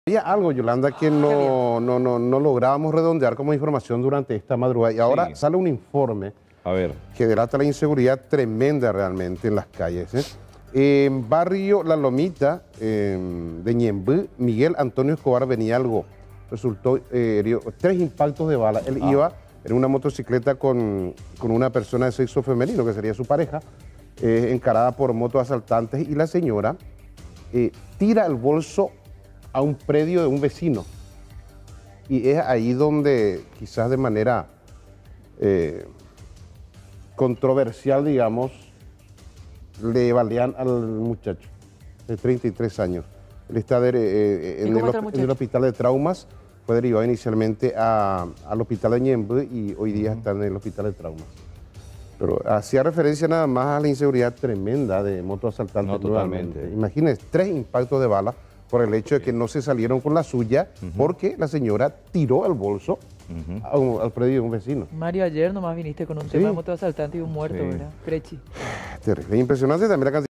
Había algo, Yolanda, que no lográbamos redondear como información durante esta madrugada. Y ahora Sí. sale un informe A ver. que delata la inseguridad tremenda realmente en las calles. En barrio La Lomita de Ñemby, Miguel Antonio Escobar Benialgo resultó herido. 3 impactos de bala. Él iba en una motocicleta con una persona de sexo femenino, que sería su pareja, encarada por motoasaltantes, y la señora tira el bolso a un predio de un vecino. Y es ahí donde quizás de manera controversial, digamos, le balean al muchacho de 33 años. Él está en el hospital de traumas, fue derivado inicialmente al hospital de Ñemby y hoy día está en el hospital de traumas. Pero hacía referencia nada más a la inseguridad tremenda de motoasaltantes. No, totalmente. Imagínense, 3 impactos de bala por el hecho de que no se salieron con la suya, porque la señora tiró el bolso al predio de un vecino. Mario, ayer nomás viniste con un tema de motoasaltante y un muerto, ¿verdad? Crechi. Terrible. Impresionante también la cantidad.